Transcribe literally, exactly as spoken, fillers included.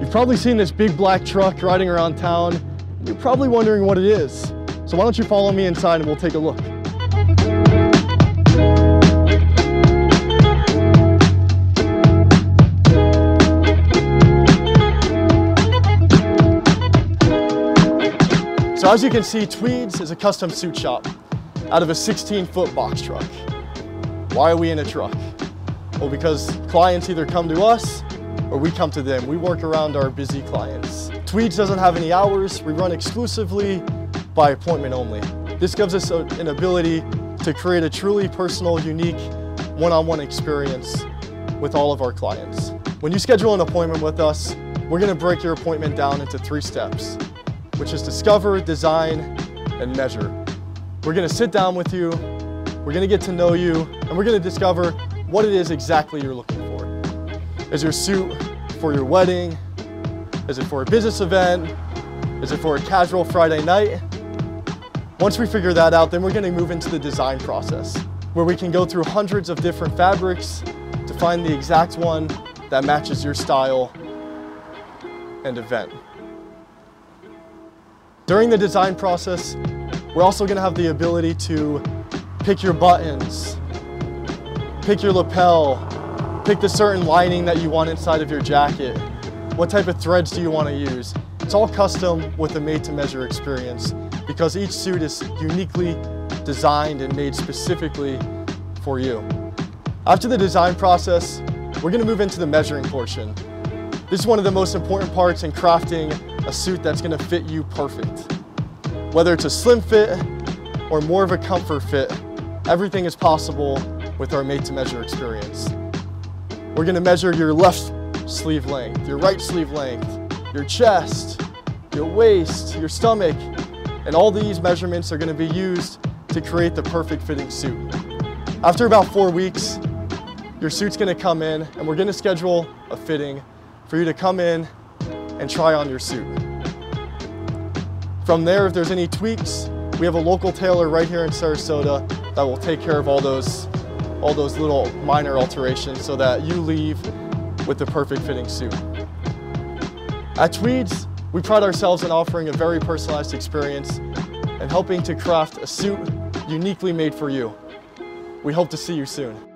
You've probably seen this big black truck riding around town. You're probably wondering what it is. So why don't you follow me inside and we'll take a look. So as you can see, Tweeds is a custom suit shop out of a sixteen foot box truck. Why are we in a truck? Well, because clients either come to us or we come to them. We work around our busy clients. Tweeds doesn't have any hours. We run exclusively by appointment only. This gives us a, an ability to create a truly personal, unique, one-on-one experience with all of our clients. When you schedule an appointment with us, we're gonna break your appointment down into three steps, which is discover, design, and measure. We're gonna sit down with you, we're gonna get to know you, and we're gonna discover what it is exactly you're looking for. Is your suit for your wedding? Is it for a business event? Is it for a casual Friday night? Once we figure that out, then we're gonna move into the design process, where we can go through hundreds of different fabrics to find the exact one that matches your style and event. During the design process, we're also gonna have the ability to pick your buttons, pick your lapel, pick the certain lining that you want inside of your jacket. What type of threads do you want to use? It's all custom with a made-to-measure experience because each suit is uniquely designed and made specifically for you. After the design process, we're going to move into the measuring portion. This is one of the most important parts in crafting a suit that's going to fit you perfect. Whether it's a slim fit or more of a comfort fit, everything is possible with our made-to-measure experience. We're gonna measure your left sleeve length, your right sleeve length, your chest, your waist, your stomach, and all these measurements are gonna be used to create the perfect fitting suit. After about four weeks, your suit's gonna come in and we're gonna schedule a fitting for you to come in and try on your suit. From there, if there's any tweaks, we have a local tailor right here in Sarasota that will take care of all those all those little minor alterations so that you leave with the perfect fitting suit. At Tweeds, we pride ourselves in offering a very personalized experience and helping to craft a suit uniquely made for you. We hope to see you soon.